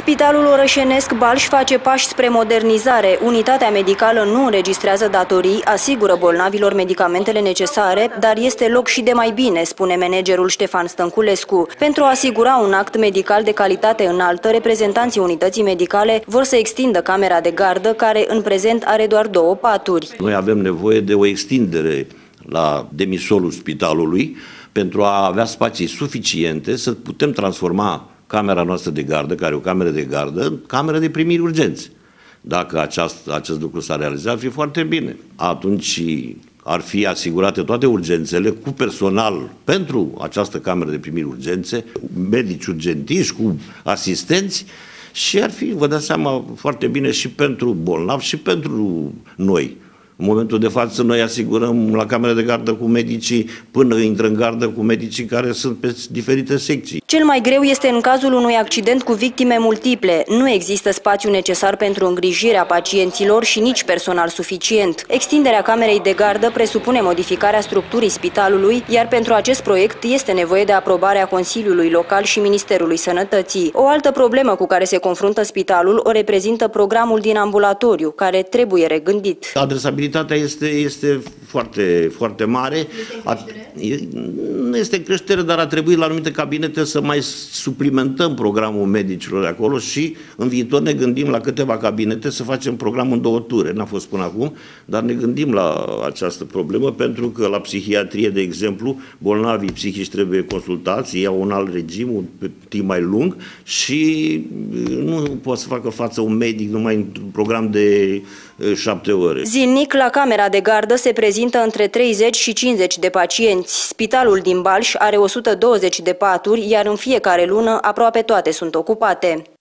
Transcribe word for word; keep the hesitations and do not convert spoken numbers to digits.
Spitalul orășenesc Balș face pași spre modernizare. Unitatea medicală nu înregistrează datorii, asigură bolnavilor medicamentele necesare, dar este loc și de mai bine, spune managerul Ștefan Stănculescu. Pentru a asigura un act medical de calitate înaltă, reprezentanții unității medicale vor să extindă camera de gardă, care în prezent are doar două paturi. Noi avem nevoie de o extindere la demisolul spitalului pentru a avea spații suficiente să putem transforma camera noastră de gardă, care e o cameră de gardă, în cameră de primiri urgențe. Dacă aceast, acest lucru s-ar realiza, ar fi foarte bine. Atunci ar fi asigurate toate urgențele cu personal pentru această cameră de primiri urgențe, cu medici urgentiști, cu asistenți, și ar fi, vă dați seama, foarte bine și pentru bolnavi și pentru noi. În momentul de față noi asigurăm la camera de gardă cu medicii, până intră în gardă cu medicii care sunt pe diferite secții. Cel mai greu este în cazul unui accident cu victime multiple. Nu există spațiu necesar pentru îngrijirea pacienților și nici personal suficient. Extinderea camerei de gardă presupune modificarea structurii spitalului, iar pentru acest proiect este nevoie de aprobarea Consiliului Local și Ministerului Sănătății. O altă problemă cu care se confruntă spitalul o reprezintă programul din ambulatoriu, care trebuie regândit. Adresabilitatea este, este foarte, foarte mare. Este nu este în creștere, dar a trebuit la anumite cabinete să mai suplimentăm programul medicilor acolo și în viitor ne gândim la câteva cabinete să facem programul în două ture. N-a fost până acum, dar ne gândim la această problemă pentru că la psihiatrie, de exemplu, bolnavii psihici trebuie consultați, iau un alt regim, un timp mai lung și nu poate să facă față un medic numai într-un program de șapte ore. Zilnic, la camera de gardă se prezintă între treizeci și cincizeci de pacienți. Spitalul din Balș are o sută douăzeci de paturi, iar în fiecare lună aproape toate sunt ocupate.